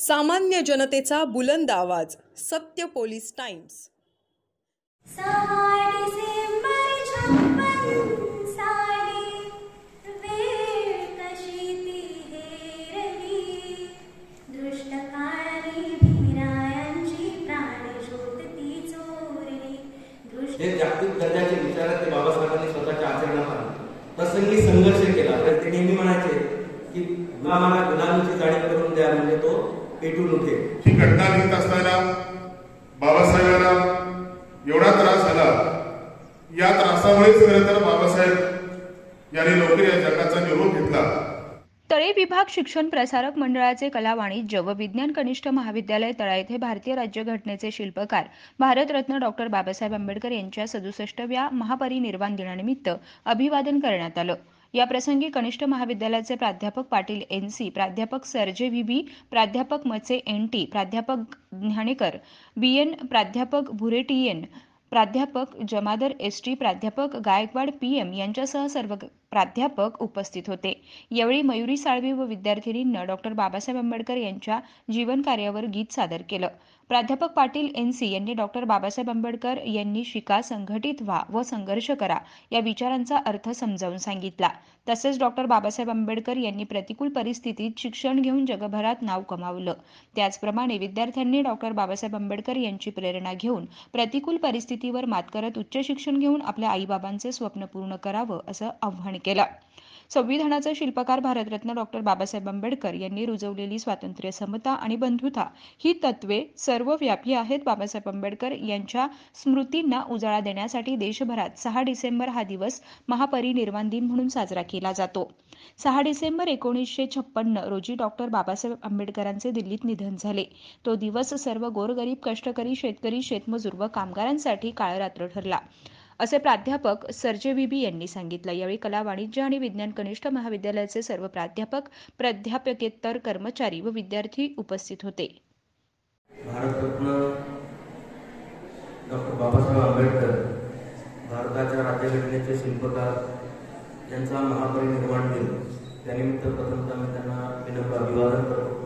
सामान्य जनतेचा बुलंद आवाज. सत्य पोलीस टाइम्स. 6 डिसेंबर 56 साली वेळ कशी ती हेरली, दृष्ट काळाने भीमरायांची प्राणज्योत ती चोरली. हे जागतिक दर्जाचे विचारात ते बाबासाहेबांनी स्वतःच्या आचरणात आणले. प्रसंगी संघर्ष केला. ते नेहमी म्हणायचे की गुलामाला गुलामीची जाणीव करून द्या, म्हणजे तो पेटून उठेल. ही घटना लिहित असताना बाबासाहेबांना एवढा त्रास झाला. या त्रासामुळेच खरं तर बाबासाहेब यांनी लवकर या जगाचा निरोप घेतला. तळे विभाग शिक्षण प्रसारक मंडळाचे कला वाणिज्य व विज्ञान कनिष्ठ महाविद्यालय तळा येथे भारतीय राज्यघटनेचे शिल्पकार भारतरत्न डॉक्टर बाबासाहेब आंबेडकर यांच्या 67व्या महापरिनिर्वाण दिनानिमित्त अभिवादन करण्यात आलं. या प्रसंगी कनिष्ठ महाविद्यालयाचे प्राध्यापक पाटील NC, प्राध्यापक सरजे VB, प्राध्यापक मचे NT, प्राध्यापक ज्ञानेकर BN, प्राध्यापक भुरे TN, प्राध्यापक जमादर ST, प्राध्यापक गायकवाड PM यांच्यासह सर्व प्राध्यापक उपस्थित होते. यावेळी मयुरी साळवी व विद्यार्थिनींना डॉक्टर बाबासाहेब आंबेडकर यांच्या जीवन कार्यावर गीत सादर केलं. प्राध्यापक पाटील NC यांनी डॉक्टर बाबासाहेब आंबेडकर यांनी शिका, संघटित व्हा व संघर्ष करा या विचारांचा अर्थ समजावून सांगितला. तसेच डॉक्टर बाबासाहेब आंबेडकर यांनी प्रतिकूल परिस्थितीत शिक्षण घेऊन जगभरात नाव कमावलं. त्याचप्रमाणे विद्यार्थ्यांनी डॉक्टर बाबासाहेब आंबेडकर यांची प्रेरणा घेऊन प्रतिकूल परिस्थितीवर मात करत उच्च शिक्षण घेऊन आपल्या आईबाबांचे स्वप्न पूर्ण करावं असं आव्हान केलं. संविधानाचे शिल्पकार भारतरत्न डॉक्टर बाबासाहेब आंबेडकर यांनी रुजवलेली स्वातंत्र्य, समता आणि बंधुता ही तत्वे सर्वव्यापी आहेत. बाबासाहेब आंबेडकर यांच्या स्मृतींना उजाळा देण्यासाठी देशभरात 6 डिसेंबर हा दिवस महापरिनिर्वाण दिन म्हणून साजरा केला जातो. 6 डिसेंबर 1956 रोजी डॉक्टर बाबासाहेब आंबेडकरांचे दिल्लीत निधन झाले. तो दिवस सर्व गोरगरीब, कष्टकरी, शेतकरी, शेतमजूर व कामगारांसाठी काळरात्र ठरला, असे प्राध्यापक सरजे VB यांनी सांगितलं. यावेळी कला वाणिज्य आणि विज्ञान कनिष्ठ महाविद्यालयाचे सर्व प्राध्यापक, प्राध्यापकेतर कर्मचारी व विद्यार्थी उपस्थित होते. भारतरत्न डॉक्टर बाबासाहेब आंबेडकर, भारताच्या राज्यघटनेचे शिल्पकार यांचा महापरिनिर्वाण दिन, त्यानिमित्त प्रथमतः मी त्यांना विनम्र अभिवादन करतो.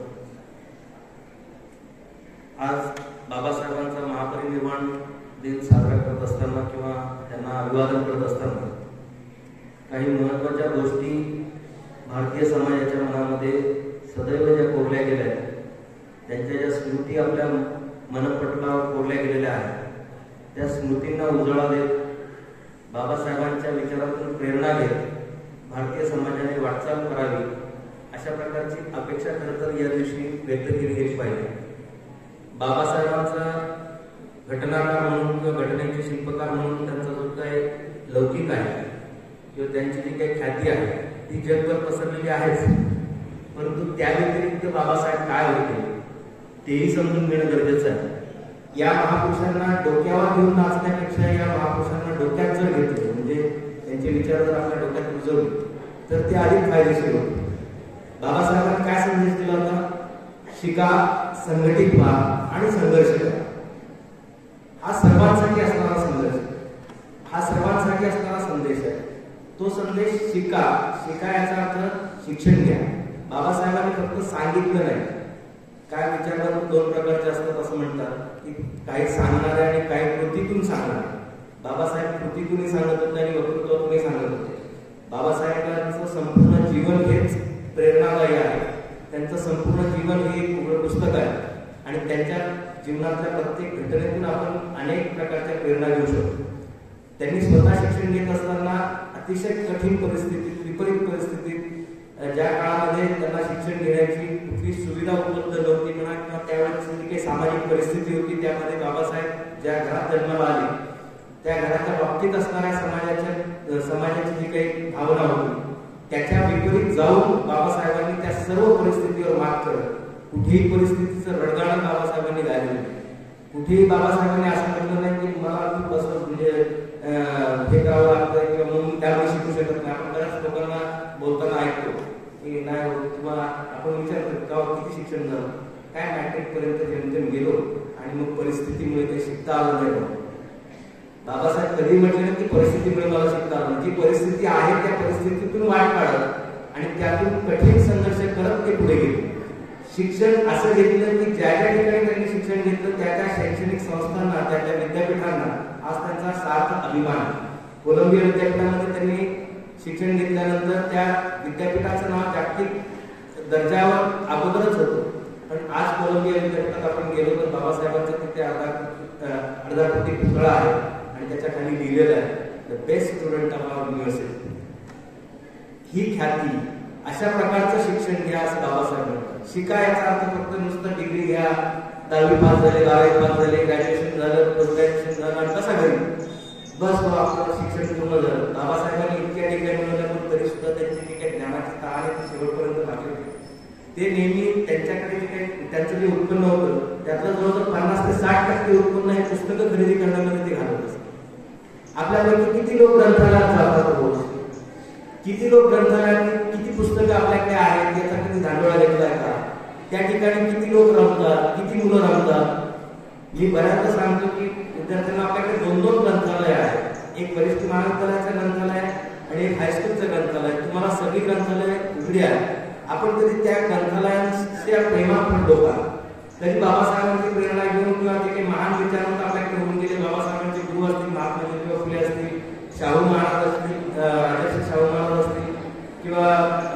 आज बाबासाहेबांचा महापरिनिर्वाण दिन साजरा करत असताना किंवा त्यांना अभिवादन करत असताना काही महत्त्वाच्या गोष्टी भारतीय समाजाच्या मनामध्ये सदैव ज्या कोरल्या गेल्या आहेत, त्यांच्या ज्या स्मृती आपल्या मनपटलावर कोरल्या गेलेल्या आहेत, त्या स्मृतींना उजाळा देत बाबासाहेबांच्या विचारातून प्रेरणा घेत भारतीय समाजाने वाटचाल करावी, अशा प्रकारची अपेक्षा खरं तर या दिवशी व्यक्त केली गेली पाहिजे. बाबासाहेबांचा घटनाकार म्हणून किंवा घटनेचे शिल्पकार म्हणून त्यांचा जो काही लौकिक आहे किंवा त्यांची जी काही ख्याती आहे ती जगभर पसरलेली आहेच, परंतु त्या व्यतिरिक्त बाबासाहेब काय होते तेही समजून घेणं गरजेचं आहे. या महापुरुषांना डोक्यावर घेऊन नाचण्यापेक्षा या महापुरुषांना डोक्यात जर घेतलं, म्हणजे त्यांचे विचार जर आपल्या डोक्यात रुजवले तर ते अधिक फायदेशीर होते. बाबासाहेबांनी काय संदेश दिला होता? शिका, संघटित व्हा आणि संघर्ष करा. हा सर्वांसाठी असणारा संदेश, हा सर्वांसाठी असणारा संदेश आहे. तो संदेश शिका याचा अर्थ शिक्षण घ्या. बाबासाहेबांनी फक्त सांगितलं नाही. काय विचार 2 प्रकारचे असतात असं म्हणतात की काही सांगणारे आणि काही कृतीतून सांगणारे. बाबासाहेब कृतीतूनही सांगत होते आणि वक्तृत्वातूनही सांगत होते. बाबासाहेबांचं संपूर्ण जीवन हेच प्रेरणादायी आहे. त्यांचं संपूर्ण जीवन हे एक पुस्तक आहे आणि त्यांच्या जीवनातल्या प्रत्येक घटनेतून आपण अनेक प्रकारच्या प्रेरणा घेऊ शकतो. त्यांनी स्वतः शिक्षण घेत असताना अतिशय कठीण परिस्थितीत, विपरीत परिस्थितीत, ज्या काळामध्ये त्यांना शिक्षण घेण्याची कुठली सुविधा उपलब्ध नव्हती म्हणा किंवा त्यावेळेस जी काही सामाजिक परिस्थिती होती, त्यामध्ये बाबासाहेब ज्या घरात जन्माला आले त्या घराच्या बाबतीत असणाऱ्या समाजाची जी काही भावना होती त्याच्या विपरीत जाऊन बाबासाहेबांनी त्या सर्व परिस्थितीवर मात करत कुठेही परिस्थितीचं रडगाणं बाबासाहेबांनी गायलं नाही. कुठेही बाबासाहेबांनी असं म्हटलं नाही की मला खूप असं म्हणजे हे करावं लागतं किंवा मग मी त्यावेळी शिकू शकत नाही. आपण बऱ्याच लोकांना बोलताना ऐकतो की नाही किंवा आपण विचारतो का किती शिक्षण झालं, काय मॅट्रिक पर्यंत जेमतेम गेलो आणि मग परिस्थितीमुळे ते शिकता आलं नाही. बाबासाहेब कधी म्हटले ना की परिस्थितीमुळे मला शिकता आलं. जी परिस्थिती आहे त्या परिस्थितीतून वाट काढत आणि त्यातून कठीण संघर्ष करत ते पुढे गेले. शिक्षण असं घेतलं की ज्या ज्या ठिकाणी त्यांनी शिक्षण घेतलं त्या त्या शैक्षणिक संस्थांना, त्या त्या विद्यापीठांना आज त्यांचा सार्थ अभिमान आहे. कोलंबिया विद्यापीठामध्ये त्यांनी शिक्षण घेतल्यानंतर त्या विद्यापीठाचं नाव जागतिक दर्जावर अगोदरच होतं. पण आज कोलंबिया विद्यापीठात आपण गेलो तर बाबासाहेबांचा तिथे अर्धा कोटी पुतळा आहे आणि त्याच्या खाली लिहिलेलं आहे the best student of our university. ही ख्याती, अशा प्रकारचं शिक्षण घ्या असं बाबासाहेब म्हणतात. शिका याचा अर्थ फक्त नुसतं डिग्री घ्या, 10वी पास झाले, 12वी पास झाले, ग्रॅज्युएशन झालं, पोस्ट ग्रॅज्युएशन झालं आणि कसा घरी बस आपलं शिक्षण पूर्ण झालं. बाबासाहेबांनी इतक्या डिग्री मिळवल्या तरी सुद्धा त्यांची जी काही ज्ञानाची तहान आहे ती शेवटपर्यंत लागली होती. ते नेहमी त्यांच्याकडे जे काही त्यांचं जे उत्पन्न होतं त्यातलं जवळजवळ 50 ते 60% उत्पन्न हे पुस्तकं खरेदी करण्यामध्ये ते घालत असतात. आपल्यापैकी किती लोक ग्रंथालयात जातात रोज? किती लोक ग्रंथालयात किती पुस्तकं आपल्याकडे आहेत याचा कधी धांडोळा घेतलाय का? त्या ठिकाणी किती लोक रमतात, किती मुलं रमतात? मी बऱ्याचदा सांगतो की विद्यार्थ्यांना आपल्याकडे 2-2 ग्रंथालय आहेत. एक वरिष्ठ महाविद्यालयाचं ग्रंथालय आणि एक हायस्कूलचं ग्रंथालय. तुम्हाला सगळी ग्रंथालय उघडी आहेत. आपण कधी त्या ग्रंथालयांच्या प्रेमात पडलो का? कधी बाबासाहेबांची प्रेरणा घेऊन किंवा जे काही महान विचारवंत आपल्याकडे होऊन गेले, बाबासाहेबांचे गुरु असतील, महात्मा ज्योतिबा फुले असतील, शाहू महाराज असतील, आदर्श शाहू महाराज असतील किंवा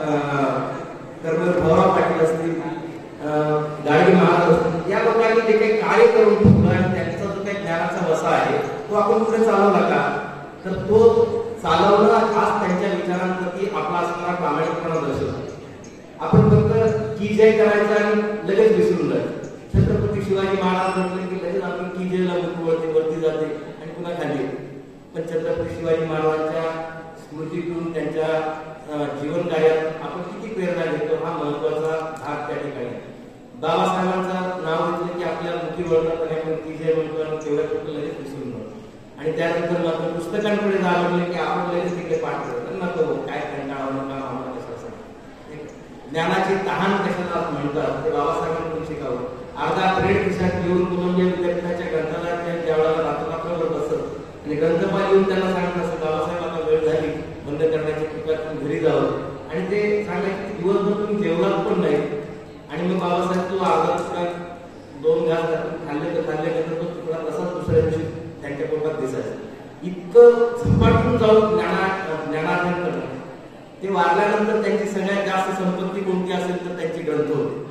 कर्मवीर भाऊराव पाटील असतील, गाडगे महाराज असतील, या लोकांनी जे काही कार्य करून ठेवलं आणि त्यांचा जो काही ज्ञानाचा वसा आहे तो आपण पुढे चालवला का? तर तो चालवणं आज त्यांच्या विचारांप्रती आपला असणारा प्रामाणिकपणा दर्शवतो. आपण फक्त की जय करायचं आणि लगेच विसरून जायचं. छत्रपती शिवाजी महाराज म्हटले की लगेच आपण की जयला वरती जाते आणि पुन्हा खाली. पण छत्रपती शिवाजी महाराजांच्या स्मृतीतून त्यांच्या जीवन कार्यात आपण किती प्रेरणा घेतो हा महत्वाचा भाग त्या ठिकाणी. बाबासाहेबांचं नाव घेतलं की आपल्या मुठी वळतात आणि आपण की जय म्हणतो आणि तेवढ्या फक्त लगेच विसरून जातो. आणि त्यानंतर मात्र पुस्तकांकडे जावं लागलं की आपण लगेच तिकडे पाठ करतो. नको काय कंटाळा नका आम्हाला कशासाठी. ज्ञानाची तहान कशाला म्हणतात ते बाबासाहेबांकडून शिकावं. अर्धा प्रेड खिशात घेऊन कोलंबिया विद्यापीठाच्या ग्रंथालयात ज्यावेळेला रात्र बसत आणि ग्रंथपाल येऊन त्यांना सांगत असत बाबासाहेब आता वेळ झाली बंद करण्याची, कृपया घरी जावं. आणि ते सांगायचे की दिवसभर तुम्ही जेवलात पण नाही. आणि मग बाबासाहेब तो अर्धा तुकडा 2 घास खाल्ले तर तो तुकडा तसाच दुसऱ्या दिवशी त्यांच्या पोटात दिसायचा. इतकं झपाटून जाऊन ज्ञानार्जन करणं. ते वारल्यानंतर त्यांची सगळ्यात जास्त संपत्ती कोणती असेल तर त्यांची ग्रंथ होती.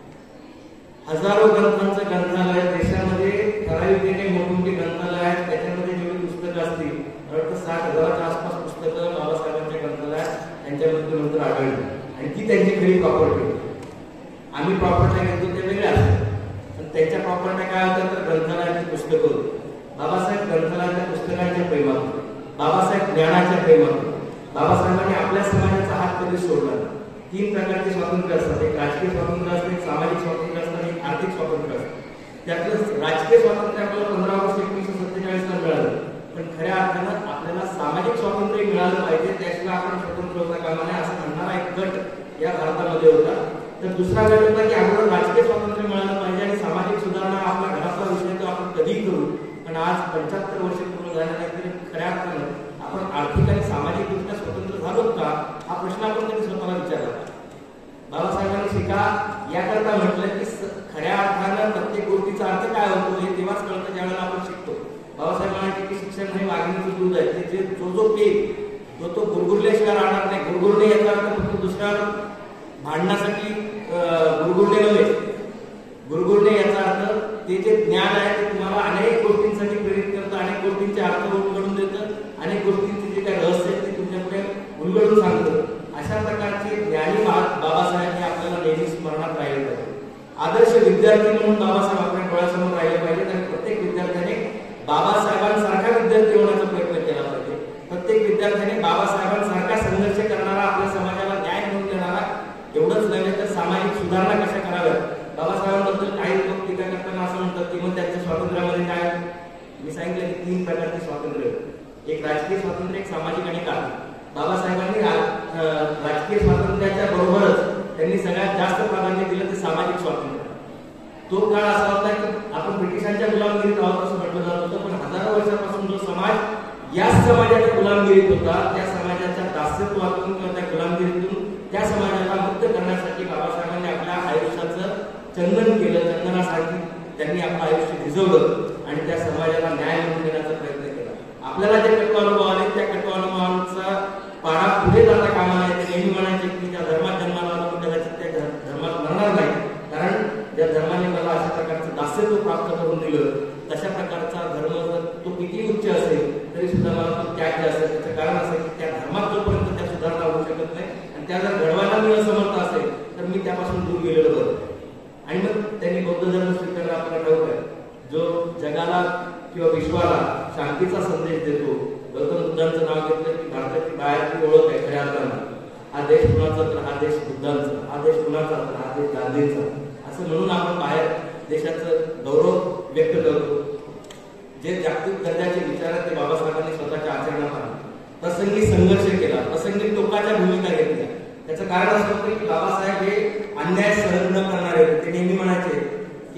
हजारो ग्रंथांचं ग्रंथालय देशामध्ये, ठराविक जे काही मोठमोठी ग्रंथालय आहेत त्याच्यामध्ये जेवढी पुस्तकं असतील 60,000च्या आसपास पुस्तकं बाबासाहेबांच्या ग्रंथालयात त्यांच्या मृत्यूनंतर आढळली आणि ती त्यांची खरी प्रॉपर्टी होती. आम्ही प्रॉपर्टी घेतो ते वेगळ्या असतात पण त्यांच्या प्रॉपर्टी काय होत्या तर ग्रंथालयाची पुस्तकं होती. बाबासाहेब ग्रंथालयाच्या पुस्तकांच्या प्रेमात होते. बाबासाहेब ज्ञानाच्या प्रेमात होते. बाबासाहेबांनी आपल्या समाजाचा हात कधी सोडला नाही. 3 प्रकारचे स्वातंत्र्य असतात. एक राजकीय स्वातंत्र्य असतं, एक सामाजिक स्वातंत्र्य असतं आणि एक आर्थिक स्वातंत्र्य असतं. त्यातलं राजकीय स्वातंत्र्य आपल्याला 15 ऑगस्ट 1947 मिळालं. पण खऱ्या अर्थानं आपल्याला सामाजिक स्वातंत्र्य मिळालं पाहिजे, त्याशिवाय आपण स्वतंत्र होता कामा नये असं म्हणणारा एक गट या भारतामध्ये होता. तर दुसरा गट होता की अगोदर राजकीय स्वातंत्र्य मिळालं पाहिजे आणि सामाजिक सुधारणा आपल्या घरातला विषय तो आपण कधीही करू. पण आज 75 वर्ष पूर्ण झाले नाही तरी खऱ्या अर्थानं आपण आर्थिक आणि सामाजिक दृष्ट्या स्वतंत्र झालो का हा प्रश्न आपण कधी स्वतःला विचारला. बाबासाहेबांनी शिका याकरता म्हटलं की खऱ्या अर्थानं प्रत्येक गोष्टीचा अर्थ काय होतो हे तेव्हाच कळतं ज्यावेळेला आपण शिकतो. बाबासाहेब म्हणाले की शिक्षण हे वाघिणीचं दूध आहे. ते जो पेल तो गुरगुरल्याशिवाय राहणार नाही. गुरगुरणे याचा अर्थ फक्त दुसऱ्यावर भांडण्यासाठी गुरगुरणे नव्हे. गुरगुरणे याचा अर्थ ते जे ज्ञान आहे ते तुम्हाला अनेक गोष्टींसाठी प्रेरित करतं, अनेक गोष्टींचे अर्थ उलगडून देतं, अनेक गोष्टींचे जे काही रहस्य आहे ते तुमच्याकडे उलगडून सांगतं. अशा प्रकारचे ज्ञानी बाबासाहेब हे आपल्याला नेहमी स्मरणात राहिले पाहिजे. आदर्श विद्यार्थी म्हणून बाबासाहेब आपल्या डोळ्यासमोर राहिले पाहिजेत आणि प्रत्येक विद्यार्थ्याने बाबासाहेबांसारखा विद्यार्थी होण्याचा प्रयत्न केला पाहिजे. प्रत्येक विद्यार्थ्याने बाबासाहेबांसारखा संघर्ष करणारा, आपल्या समाजाला न्याय मिळवून देणारा, एवढंच नव्हे तर सामाजिक सुधारणा कशा कराव्यात. बाबासाहेबांबद्दल काही लोक टीका करताना असं म्हणतात की मग त्यांच्या स्वातंत्र्यामध्ये काय. मी सांगितलं की 3 प्रकारचे स्वातंत्र्य, एक राजकीय स्वातंत्र्य, एक सामाजिक आणि आर्थिक. बाबासाहेबांनी राजकीय स्वातंत्र्याच्या बरोबरच त्यांनी सगळ्यात जास्त प्राधान्य दिलं ते सामाजिक स्वातंत्र्य. तो काळ असा होता की आपण ब्रिटिशांच्या गुलामगिरीत आहोत असं म्हटलं जात होतं, पण हजारो वर्षापासून जो समाज याच समाजाच्या गुलामगिरीत होता त्या समाजाच्या दास्यत्वातून किंवा त्या गुलामगिरीतून त्या समाजाला मुक्त करण्यासाठी बाबासाहेबांनी आपल्या आयुष्याचं चंदन केलं, चंदनासाठी त्यांनी आपलं आयुष्य झिजवलं आणि त्या समाजाला न्याय मिळवून देण्याचा प्रयत्न केला. आपल्याला जे कटुअनुभव आले त्या कटुअनुभवांचा पारा पुढे जाता कामा नये. ते नेहमी म्हणायचे की ज्या धर्मात जन्माला आलो मी कदाचित त्या धर्मात मरणार नाही, कारण ज्या धर्माने मला अशा प्रकारचं दास्यत्व प्राप्त करून दिलं तशा प्रकारचा धर्म जर तो किती उच्च असेल तरी सुद्धा मला तो त्याग असेल. त्याचं कारण असं की त्या धर्मात जोपर्यंत त्या सुधारणा होऊ शकत नाही आणि त्या जर घडवायला मी असमर्थ असेल तर मी त्यापासून दूर गेलेलो बरं. आणि मग त्यांनी बौद्ध धर्म स्वीकारला. आपला ठाऊक आहे, जो जगाला किंवा विश्वाला शांतीचा संदेश देतो. गौतम बुद्धांचं नाव घेतलं की भारताची बाहेरची ओळख आहे खऱ्या अर्थानं. हा देश कुणाचा तर हा देश बुद्धांचा, हा देश कुणाचा तर हा देश गांधींचा, असं म्हणून आपण बाहेर देशाचं गौरव व्यक्त करतो. जे जागतिक दर्जाचे विचार आहेत ते बाबासाहेबांनी स्वतःच्या आचरणात आणले. प्रसंगी संघर्ष केला, प्रसंगी टोकाच्या भूमिका घेतल्या. त्याचं कारण असं होतं की बाबासाहेब हे अन्याय सहन न करणारे होते. ते नेहमी म्हणायचे की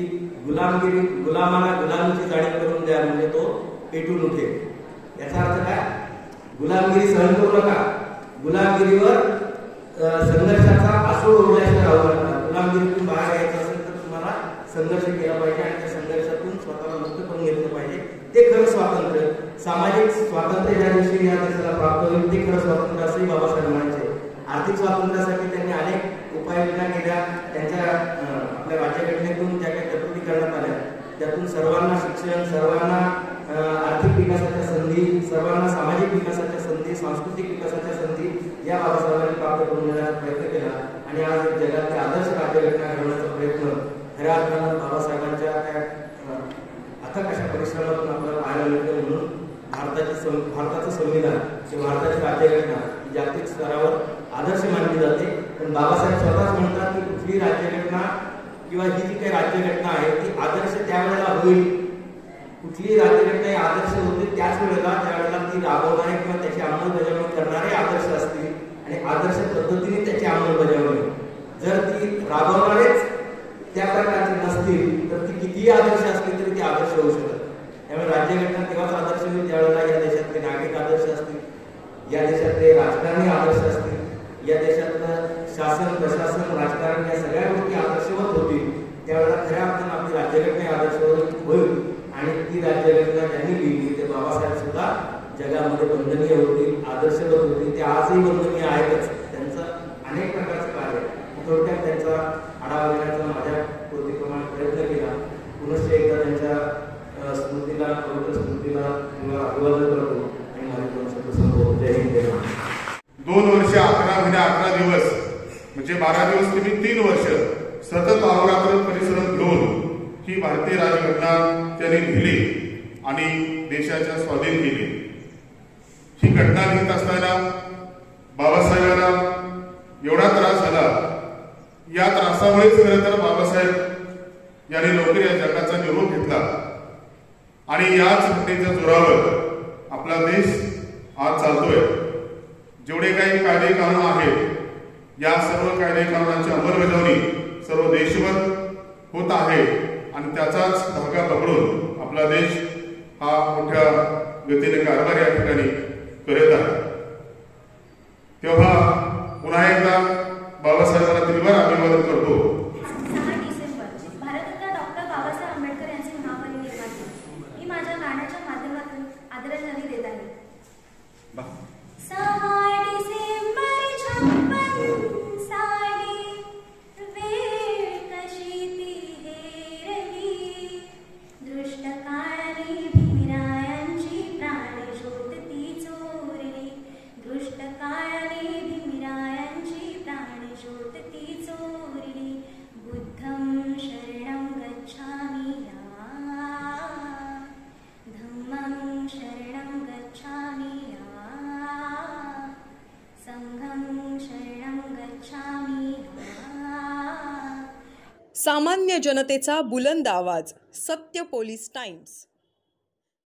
गुलामाला गुलामीची जाणीव करून द्या म्हणजे तो पेटून उठेल. याचा अर्थ काय? गुलामगिरी सहन करू नका, गुलामगिरीवर संघर्षाचा आसूड उडल्याशिवाय राहू नका. गुलामगिरीतून बाहेर यायचं असेल तर तुम्हाला संघर्ष केला पाहिजे आणि त्या संघर्षातून स्वतःला मुक्त करून घेतलं पाहिजे. ते खरं स्वातंत्र्य, सामाजिक स्वातंत्र्य ज्या दिवशी या देशाला प्राप्त होईल ते खरं स्वातंत्र्य असंही बाबासाहेब म्हणायचे. आर्थिक स्वातंत्र्यासाठी त्यांनी अनेक उपाययोजना केल्या. त्यांच्या आपल्या राज्यघटनेतून ज्या काही तरतुदी करण्यात आल्या त्यातून सर्वांना शिक्षण, सर्वांना आर्थिक विकासाच्या संधी, सर्वांना सामाजिक विकासाच्या संधी, सांस्कृतिक विकासाच्या संधी या बाबासाहेबांनी प्राप्त करून देण्याचा प्रयत्न केला. आणि आज जगातली आदर्श राज्यघटना घडवण्याचा प्रयत्न खऱ्या अर्थानं बाबासाहेबांच्या त्या अथक अशा परिश्रमातून आपल्याला पाहायला मिळतं. म्हणून भारताचं संविधान किंवा भारताची राज्यघटना जागतिक स्तरावर आदर्श मानली जाते. पण बाबासाहेब स्वतःच म्हणतात की कुठली राज्यघटना किंवा ही जी काही राज्यघटना आहे ती आदर्श त्यावेळेला होईल. कुठलीही राज्यघटना ही आदर्श होते त्याच वेळेला ज्यावेळेला ती राबवणारे किंवा त्याची अंमलबजावणी करणारे आदर्श असतील आणि आदर्श पद्धतीने त्याची अंमलबजावणी. जर ती राबवणारेच त्या प्रकारचे नसतील तर ती कितीही आदर्श असली तरी ती आदर्श होऊ शकत. त्यामुळे राज्यघटना तेव्हाच आदर्श होईल ज्यावेळेला या देशातले नागरिक आदर्श असतील, या देशातले राजकारणी आदर्श असतील, या देशातलं शासन, प्रशासन, राजकारण या सगळ्या गोष्टी आदर्शवत होतील. त्यावेळेला खऱ्या अर्थानं आपली राज्यघटना आदर्शवत होईल. आणि ती राज्यघटना ज्यांनी लिहिली ते बाबासाहेब सुद्धा जगामध्ये वंदनीय होतील, आदर्शवत होतील. ते आजही वंदनीय आहेतच. त्यांचं अनेक प्रकारचं कार्य थोडक्यात त्यांचा आढावा घेण्याचा माझ्या कृतीप्रमाणे प्रयत्न केला. पुनश्च एकदा त्यांच्या स्मृतीला, पवित्र स्मृतीला अभिवादन करतो आणि माझे 2 शब्द संपवतो. जय हिंद, जय महाराष्ट्र. 2 वर्ष 11 महिने 11 दिवस म्हणजे 12 दिवस तुम्ही 3 वर्ष सतत अहोरात्र परिश्रम घेऊन ही भारतीय राज्यघटना त्यांनी लिहिली आणि देशाच्या स्वाधीन केली. ही घटना लिहित असताना बाबासाहेबांना एवढा त्रास झाला. या त्रासामुळेच खरं तर बाबासाहेब यांनी लवकर या जगाचा निरोप घेतला आणि याच घटनेच्या जोरावर आपला देश आज चालतोय. जेवढे काही कायदे कानून आहेत या सर्व कायदे कानूनांची अंमलबजावणी सर्व देशभर होत आहे आणि त्याचाच धागा पकडून आपला देश हा मोठ्या गतीने कारभार या ठिकाणी करत आहे. तेव्हा पुन्हा एकदा बाबासाहेबांना त्रिवार अभिवादन करतो. 6 डिसेंबर भारतरत्न डॉक्टर बाबासाहेब आंबेडकर यांचे महापरिनिर्वाण दिन. मी माझ्या गाण्याच्या माध्यमातून आदरांजली देत आहे. 6 डिसेंबर 56 साली वेळ कशी ती हेरली, दृष्ट काळाने भीमरायांची प्राणज्योत ती चोरली, दृष्ट काळाने भीमरायांची प्राणज्योत ती चोरली. बुद्धं शरणं गच्छामि धम्मं शरणं गच्छामि संघं शरणं गच्छामि. सामान्य जनतेचा बुलंद आवाज. सत्य पोलीस टाइम्स.